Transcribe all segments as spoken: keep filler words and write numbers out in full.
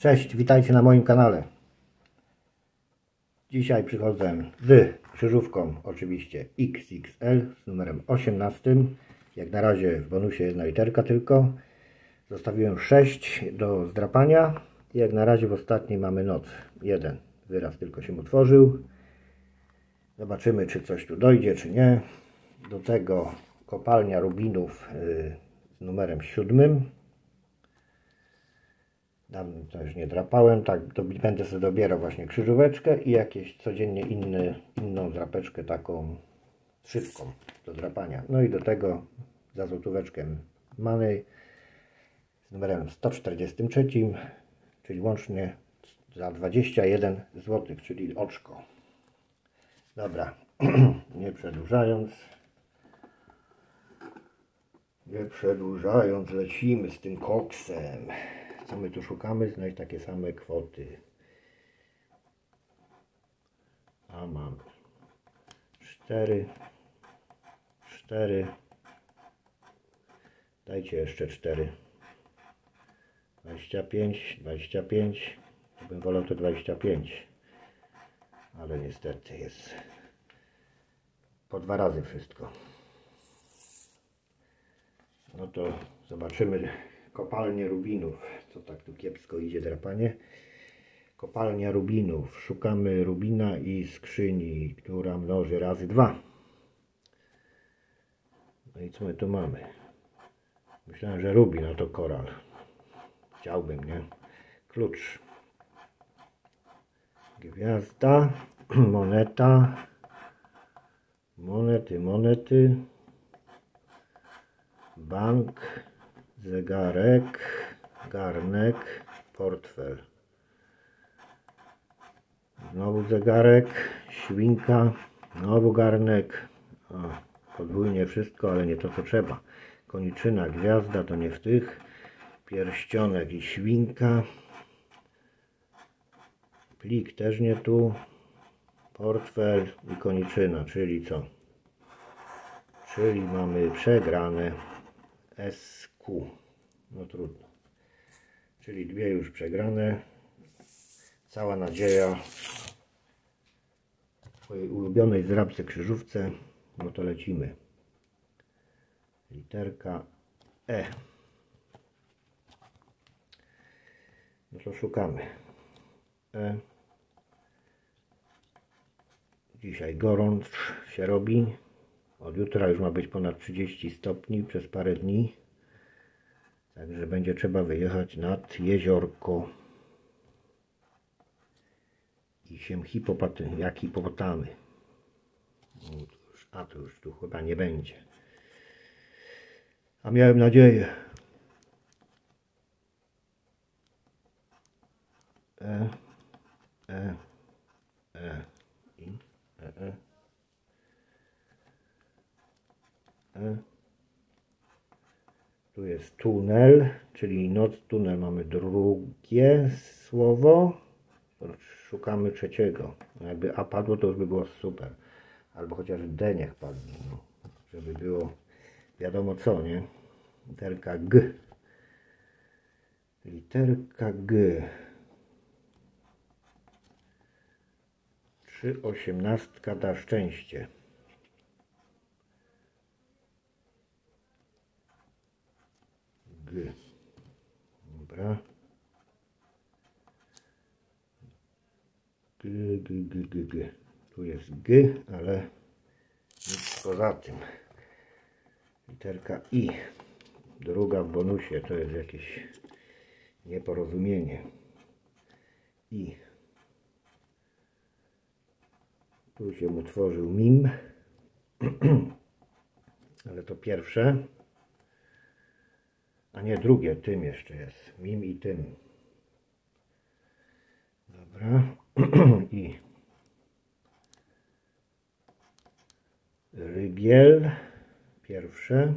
Cześć, witajcie na moim kanale. Dzisiaj przychodzę z krzyżówką, oczywiście X X L z numerem osiemnastym. Jak na razie w bonusie jedna literka tylko. Zostawiłem sześć do zdrapania. I jak na razie w ostatniej mamy noc. Jeden wyraz tylko się utworzył. Zobaczymy, czy coś tu dojdzie, czy nie. Do tego kopalnia rubinów z numerem siódmym. Dawno też nie drapałem, tak to będę sobie dobierał właśnie krzyżóweczkę i jakieś codziennie inny, inną drapeczkę taką szybką do drapania. No i do tego za złotóweczkę Money z numerem sto czterdzieści trzy, czyli łącznie za dwadzieścia jeden złotych, czyli oczko. Dobra, nie przedłużając, nie przedłużając, lecimy z tym koksem. Co my tu szukamy? Znaleźć takie same kwoty. A mam cztery, cztery. Dajcie jeszcze cztery. dwadzieścia pięć, dwadzieścia pięć. Ja bym wolał to dwadzieścia pięć. Ale niestety jest po dwa razy wszystko. No to zobaczymy kopalnię rubinów. Co tak tu kiepsko idzie drapanie? Kopalnia rubinów. Szukamy rubina i skrzyni, która mnoży razy dwa. No i co my tu mamy? Myślałem, że rubin, a to koral. Chciałbym, nie? Klucz. Gwiazda. Moneta. Monety, monety. Bank. Zegarek. Garnek. Portfel. Znowu zegarek. Świnka. Znowu garnek. O, podwójnie wszystko, ale nie to co trzeba. Koniczyna, gwiazda, to nie w tych. Pierścionek i świnka. Plik też nie tu. Portfel i koniczyna, czyli co? Czyli mamy przegrane. S Q. No trudno. Czyli dwie już przegrane. Cała nadzieja w swojej ulubionej zdrabce krzyżówce. No to lecimy. Literka E. No to szukamy. E. Dzisiaj gorąc się robi. Od jutra już ma być ponad trzydzieści stopni przez parę dni. Także będzie trzeba wyjechać nad jeziorko. I się hipopaty, jak hipopotamy. A to już tu chyba nie będzie. A miałem nadzieję. E, e, e, i, e, e, e. Tu jest tunel, czyli noc, tunel mamy drugie słowo. Szukamy trzeciego. Jakby A padło, to już by było super. Albo chociaż D niech padnie, no. Żeby było wiadomo co, nie? Literka G. Literka G. Trzy osiemnastka da szczęście. G. Dobra. G, G, G, G, G. Tu jest G, ale nic poza tym. Literka I. Druga w bonusie, to jest jakieś nieporozumienie. I. Tu się utworzył mim. Ale to pierwsze. A nie, drugie, tym jeszcze jest. Mim i tym. Dobra. I. Rygiel. Pierwsze.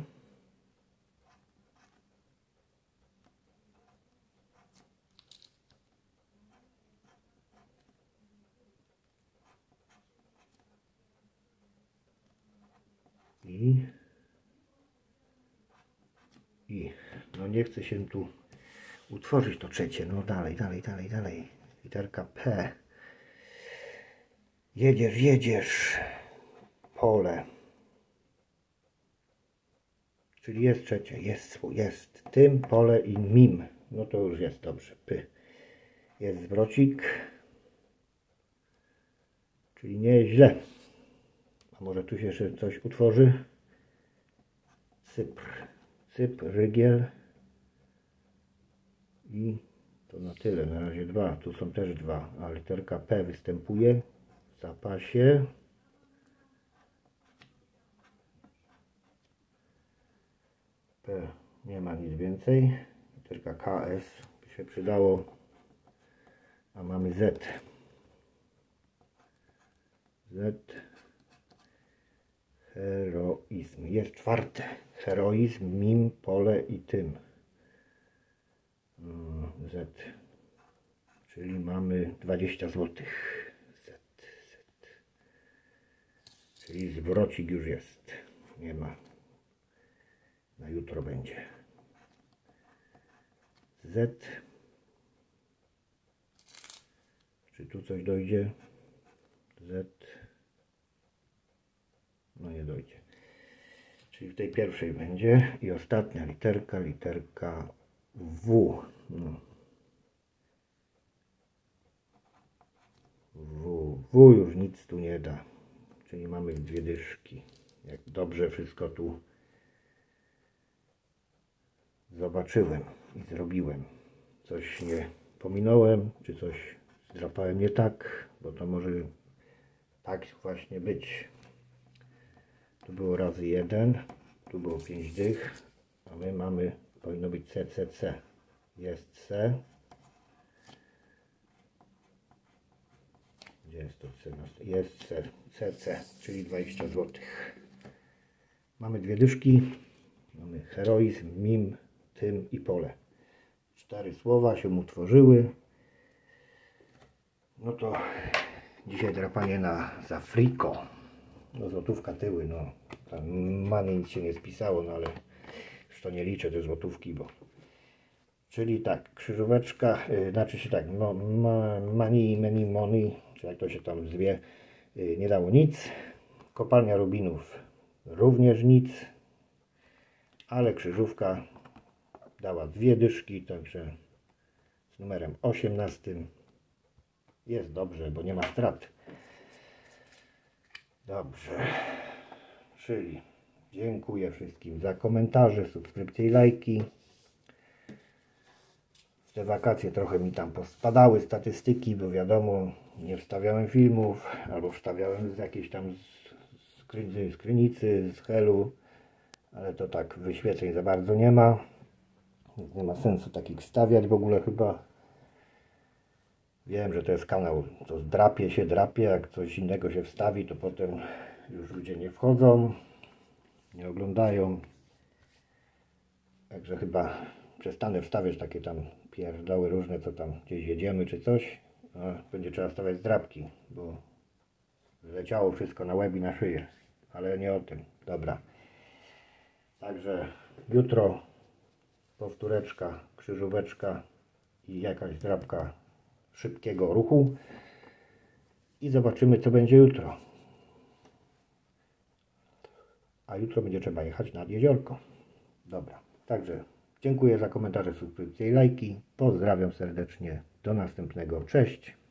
I. I. No nie chcę się tu utworzyć to trzecie. No dalej, dalej, dalej, dalej. Literka P. Jedziesz, jedziesz. Pole. Czyli jest trzecie, jest, jest tym, pole i mim. No to już jest dobrze. Py. Jest zwrocik. Czyli nie jest źle. A może tu się jeszcze coś utworzy? Cypr. Cypr, rygiel. I to na tyle. Na razie dwa. Tu są też dwa. A literka P występuje w zapasie. P nie ma nic więcej. Literka K, S by się przydało. A mamy Z. Z. Heroizm. Jest czwarte. Heroizm, mim, pole i tym. Z. Czyli mamy dwadzieścia złotych. Z. Z. Czyli zwrocik już jest. Nie ma. Na jutro będzie. Z. Czy tu coś dojdzie? Z. No nie dojdzie. Czyli w tej pierwszej będzie. I ostatnia literka, literka W. No. W. W już nic tu nie da. Czyli mamy dwie dyszki. Jak dobrze wszystko tu zobaczyłem i zrobiłem. Coś nie pominąłem, czy coś zdrapałem nie tak, bo to może tak właśnie być. Tu było razy jeden, tu było pięć dych, a my mamy, powinno być C, C, C. Jest C. Gdzie jest to C? Jest C, C, C, czyli dwadzieścia złotych. Mamy dwie dyszki, mamy heroizm, mim, tym i pole. Cztery słowa się utworzyły. No to dzisiaj drapanie na za friko. No złotówka tyły, no. Tam many nic się nie spisało, no ale już to nie liczę te złotówki, bo... Czyli tak, krzyżóweczka, yy, znaczy się tak, no, ma, money, many, money, czy jak to się tam zwie, yy, nie dało nic. Kopalnia rubinów również nic, ale krzyżówka dała dwie dyszki, także z numerem osiemnastym jest dobrze, bo nie ma strat. Dobrze, czyli dziękuję wszystkim za komentarze, subskrypcje i lajki. W te wakacje trochę mi tam pospadały statystyki, bo wiadomo, nie wstawiałem filmów, albo wstawiałem z jakiejś tam z, skrynicy, z, krynicy, z helu, ale to tak wyświetleń za bardzo nie ma. Nie ma sensu takich wstawiać w ogóle chyba. Wiem, że to jest kanał, co drapie się, drapie, jak coś innego się wstawi, to potem już ludzie nie wchodzą, nie oglądają. Także chyba przestanę wstawiać takie tam pierdoły różne, co tam gdzieś jedziemy czy coś. A będzie trzeba stawiać zdrapki, bo leciało wszystko na łeb i na szyję. Ale nie o tym. Dobra. Także jutro powtóreczka, krzyżóweczka i jakaś zdrapka szybkiego ruchu i zobaczymy, co będzie jutro. A jutro będzie trzeba jechać nad jeziorko. Dobra, także dziękuję za komentarze, subskrypcje i lajki. Pozdrawiam serdecznie. Do następnego. Cześć.